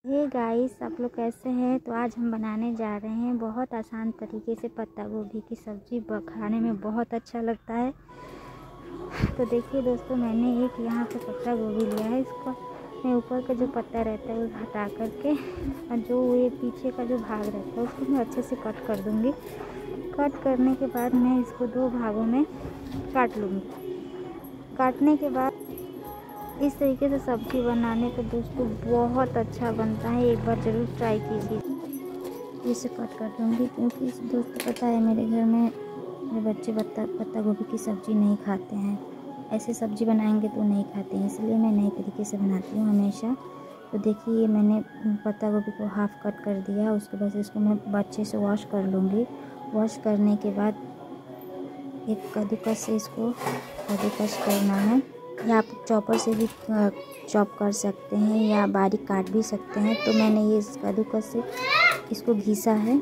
Hey guys, आप लोग कैसे हैं। तो आज हम बनाने जा रहे हैं बहुत आसान तरीके से पत्ता गोभी की सब्ज़ी। खाने में बहुत अच्छा लगता है। तो देखिए दोस्तों, मैंने एक यहाँ पे पत्ता गोभी लिया है। इसको मैं ऊपर का जो पत्ता रहता है वो हटा करके और जो ये पीछे का जो भाग रहता है उसको मैं अच्छे से कट कर दूँगी। कट करने के बाद मैं इसको 2 भागों में काट लूँगी। काटने के बाद इस तरीके से सब्ज़ी बनाने पे दोस्तों बहुत अच्छा बनता है। एक बार ज़रूर ट्राई कीजिए। इसे कट कर दूँगी क्योंकि दोस्तों पता है मेरे घर में मेरे बच्चे पत्ता गोभी की सब्ज़ी नहीं खाते हैं। ऐसे सब्ज़ी बनाएंगे तो नहीं खाते हैं, इसलिए मैं नए तरीके से बनाती हूँ हमेशा। तो देखिए मैंने पत्ता गोभी को हाफ़ कट कर दिया। उसके बाद इसको मैं अच्छे से वॉश कर लूँगी। वॉश करने के बाद एक कद्दूकस से इसको कद्दूकस करना है, या आप चॉपर से भी चॉप कर सकते हैं या बारीक काट भी सकते हैं। तो मैंने ये कद्दूकस से इसको घिसा है।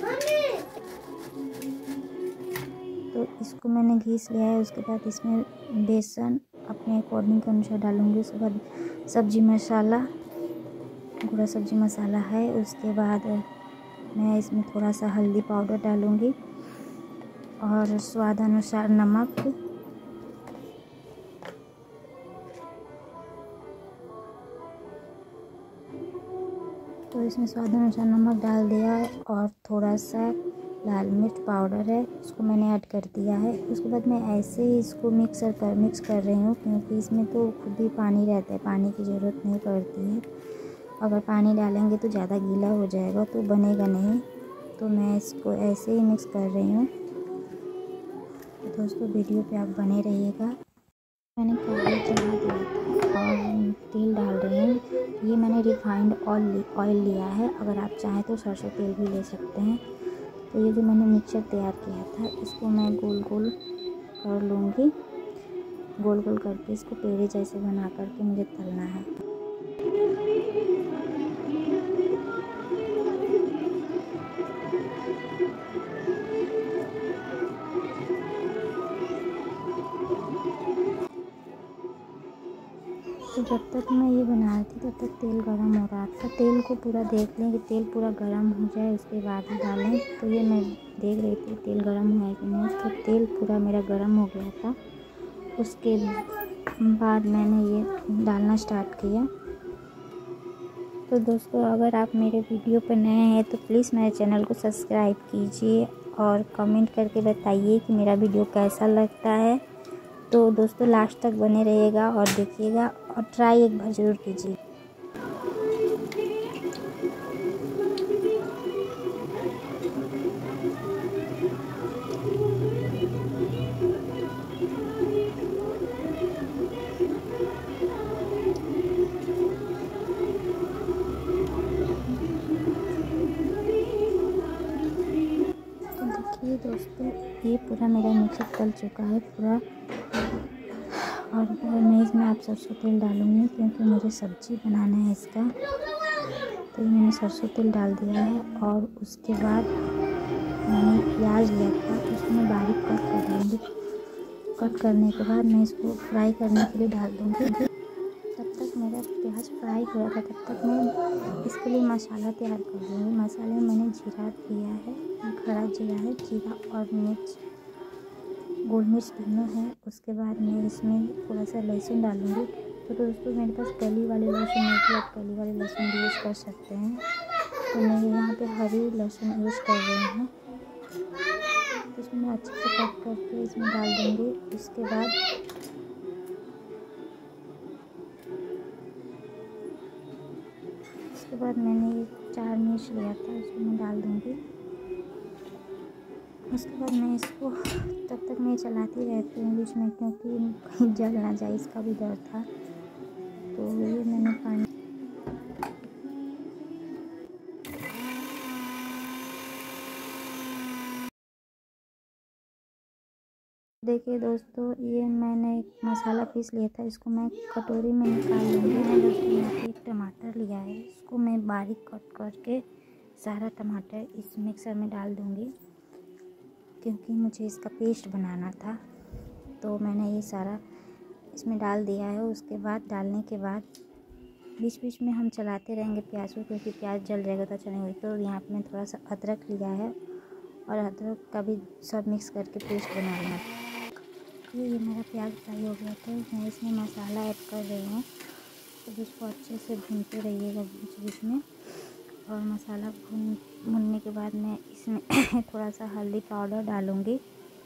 तो इसको मैंने घिस लिया है। उसके बाद इसमें बेसन अपने अकॉर्डिंग के अनुसार डालूँगी। उसके बाद सब्ज़ी मसाला, पूरा सब्ज़ी मसाला है। उसके बाद मैं इसमें थोड़ा सा हल्दी पाउडर डालूँगी और स्वाद अनुसार नमक। तो इसमें स्वाद अनुसार नमक डाल दिया है और थोड़ा सा लाल मिर्च पाउडर है, उसको मैंने ऐड कर दिया है। उसके बाद मैं ऐसे ही इसको मिक्स कर रही हूँ क्योंकि इसमें तो खुद ही पानी रहता है, पानी की ज़रूरत नहीं पड़ती है। अगर पानी डालेंगे तो ज़्यादा गीला हो जाएगा तो बनेगा नहीं। तो मैं इसको ऐसे ही मिक्स कर रही हूँ। तो दोस्तों वीडियो पे आप बने रहिएगा। मैंने कढ़ाई चढ़ा दिया था और तेल डाल रही हूँ। ये मैंने रिफाइंड ऑयल लिया है। अगर आप चाहें तो सरसों तेल भी ले सकते हैं। तो ये जो मैंने मिक्सचर तैयार किया था इसको मैं गोल गोल कर लूँगी। गोल गोल करके इसको पेड़े जैसे बना करके मुझे तलना है। तो जब तक मैं ये बना रही थी तब तक तेल गरम हो रहा था। तेल को पूरा देख लें कि तेल पूरा गरम हो जाए, उसके बाद ही डालें। तो ये मैं देख रही थी तेल गरम हुआ है कि नहीं। तो तेल पूरा मेरा गरम हो गया था। उसके बाद मैंने ये डालना स्टार्ट किया। तो दोस्तों, अगर आप मेरे वीडियो पर नए हैं तो प्लीज़ मेरे चैनल को सब्सक्राइब कीजिए और कमेंट करके बताइए कि मेरा वीडियो कैसा लगता है। तो दोस्तों लास्ट तक बने रहिएगा और देखिएगा और ट्राई एक बार ज़रूर कीजिए। तो देखिए दोस्तों, ये पूरा मेरा मिक्सर तल चुका है पूरा। और मैं इसमें आप सरसों तेल डालूँगी क्योंकि मुझे सब्ज़ी बनाना है इसका। तो ये मैंने सरसों तेल डाल दिया है और उसके बाद मैंने प्याज लिया था उसको मैं बारीक कट कर लूँगी। कट करने के बाद मैं इसको फ्राई करने के लिए डाल दूँगी। तब तक मेरा प्याज फ्राई हो रहा था, तब तक मैं इसके लिए मसाला तैयार कर लूँगी। मसाले में मैंने जीरा लिया है, खड़ा जीरा है, जीरा और मिर्च, गोल मिर्च तीनों है। उसके बाद मैं इसमें थोड़ा सा लहसुन डालूँगी। तो दोस्तों मेरे पास कली वाले लहसुन नहीं थी, आप कली वाले लहसुन भी यूज़ कर सकते हैं। तो मैं यहाँ पे हरी लहसुन यूज़ कर रही हूँ। तो इसमें मैं अच्छे से कट करके इसमें डाल दूँगी। उसके बाद मैंने ये 4 मिर्च लिया था इसको मैं डाल दूँगी। उसके बाद मैं इसको तब तक मैं चलाती रहती हूँ बीच में क्योंकि कहीं जल ना जाए इसका भी डर था। तो ये मैंने पानी देखिए दोस्तों, ये मैंने एक मसाला पीस लिया था, इसको मैं कटोरी में निकाल लूँगी। मैंने दोस्तों यहाँ पे एक टमाटर लिया है, इसको मैं बारीक कट करके सारा टमाटर इस मिक्सर में डाल दूँगी क्योंकि मुझे इसका पेस्ट बनाना था। तो मैंने ये सारा इसमें डाल दिया है। उसके बाद डालने के बाद बीच बीच में हम चलाते रहेंगे प्याज को, क्योंकि प्याज जल जाएगा तो अच्छा नहीं होगा। तो यहाँ पे मैं थोड़ा सा अदरक लिया है और अदरक का भी सब मिक्स करके पेस्ट बना लेना। ये मेरा प्याज फ्राई हो गया, तो मैं इसमें मसाला ऐड कर रही हूँ। तो इसको अच्छे से भूनते रहिएगा बीच बीच में। और मसाला भूनने के बाद मैं इसमें थोड़ा सा हल्दी पाउडर डालूँगी।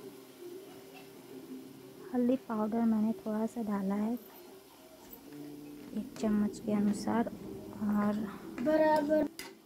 हल्दी पाउडर मैंने थोड़ा सा डाला है, 1 चम्मच के अनुसार। और बराबर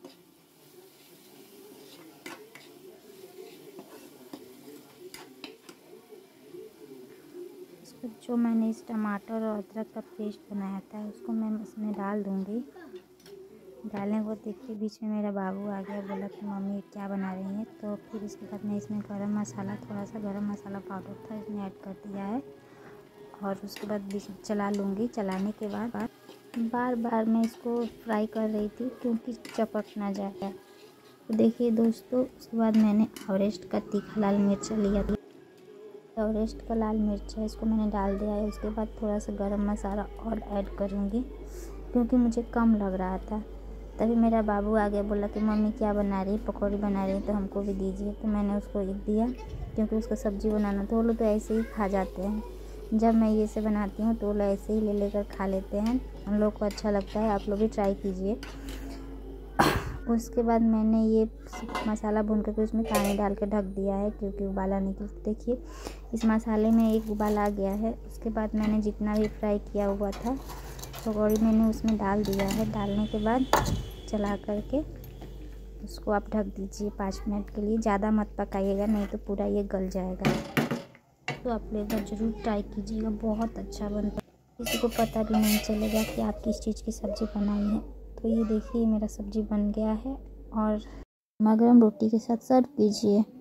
इसको जो मैंने इस टमाटर और अदरक का पेस्ट बनाया था उसको मैं इसमें डाल दूँगी। डालने को देखिए बीच में मेरा बाबू आ गया, बोला कि मम्मी क्या बना रही हैं। तो फिर इसके बाद मैं इसमें गरम मसाला, थोड़ा सा गरम मसाला पाउडर था, इसमें ऐड कर दिया है। और उसके बाद बीच चला लूँगी। चलाने के बाद बार बार मैं इसको फ्राई कर रही थी क्योंकि चपक ना जाए। तो देखिए दोस्तों, उसके बाद मैंने एवरेस्ट का तीखा लाल मिर्च लिया था। एवरेस्ट का लाल मिर्च है, इसको मैंने डाल दिया है। उसके बाद थोड़ा सा गरम मसाला और ऐड करूँगी क्योंकि मुझे कम लग रहा था। तभी मेरा बाबू आ गया, बोला कि मम्मी क्या बना रही, पकौड़ी बना रही, तो हमको भी दीजिए। तो मैंने उसको एक दिया, क्योंकि उसका सब्ज़ी बनाना तो वो लोग तो ऐसे ही खा जाते हैं। जब मैं ये से बनाती हूँ तो वो लोग ऐसे ही ले लेकर खा लेते हैं। उन लोग को अच्छा लगता है, आप लोग भी ट्राई कीजिए। उसके बाद मैंने ये मसाला भून करके उसमें पानी डाल के ढक दिया है, क्योंकि उबाला निकल। देखिए इस मसाले में एक उबाल आ गया है। उसके बाद मैंने जितना भी फ्राई किया हुआ था पकौड़ी मैंने उसमें डाल दिया है। डालने के बाद चला करके उसको आप ढक दीजिए 5 मिनट के लिए। ज़्यादा मत पकाइएगा, नहीं तो पूरा ये गल जाएगा। तो आप लोग एक बार ज़रूर ट्राई कीजिएगा, बहुत अच्छा बनता है। किसी को पता भी नहीं चलेगा कि आप किस चीज़ की सब्ज़ी बनाई है। तो ये देखिए मेरा सब्ज़ी बन गया है और गरम रोटी के साथ सर्व कीजिए।